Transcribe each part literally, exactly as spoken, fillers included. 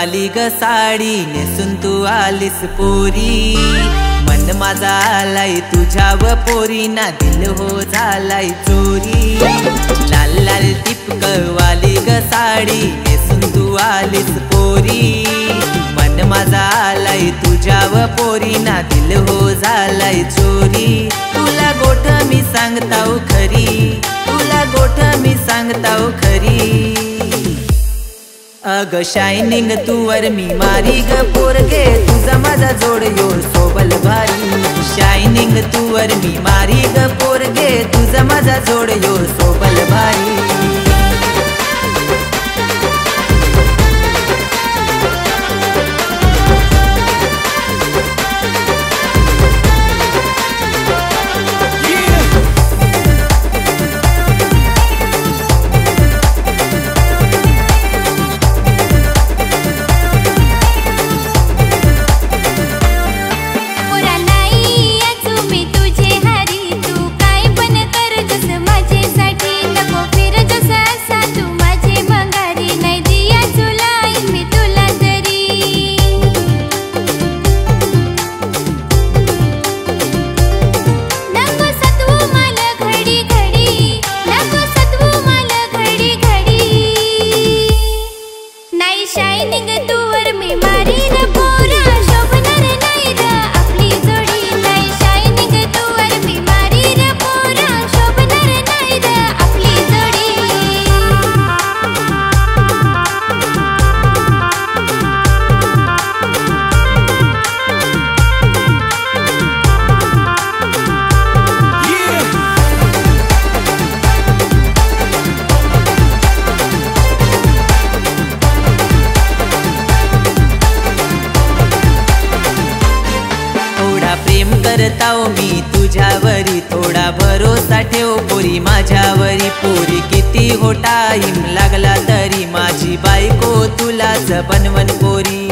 वाली ग साडी नेसून तू आलीस पोरी, मन माझा आलाय तुझ्याव पोरी ना दिल हो झालाय चोरी। लाल लाल टिपक वाली ग साडी नेसून तू आलीस पोरी, मन माझा आलाय तुझ्याव पोरी ना दिल हो झालाय चोरी। तुला गोठ मी सांगताव खरी, तुला गोठ मी सांगताव खरी। अग शायनिंग तूवर मी मारी ग पोरगे, तुझा माझा जोड यो सोबल भारी। शायनिंग तूवर मी मारी ग पोरगे, तुझा माझा जोड यो सोबल भारी। शायनिंग तूवर मी मारी न पोरा, शोभणार नाही ग आपली जोडी। नाही शायनिंग तूवर मी मारी न पोरा, शोभणार नाही ग आपली जोडी। प्रेम करताव मी तुझ्यावरी, थोडा भरोसा ठेव पोरी माझ्यावरी। पोरी किती हो टाईम लागला तरी माझी बायको तुलाच बनवन पोरी।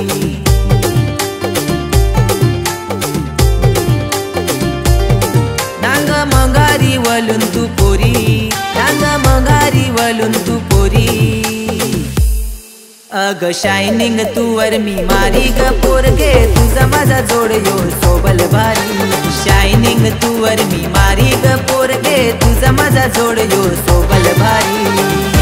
नांग मंगारी वलून तू पोरी, नांग मंगारी वलून तू पोरी। अग शायनिंग तूवर मी मारी ग पोरगे, तुझा माझा जोड यो सोबल भारी। शायनिंग तूवर मी मारी ग पोरगे, तुझा माझा जोड यो सोबल भारी।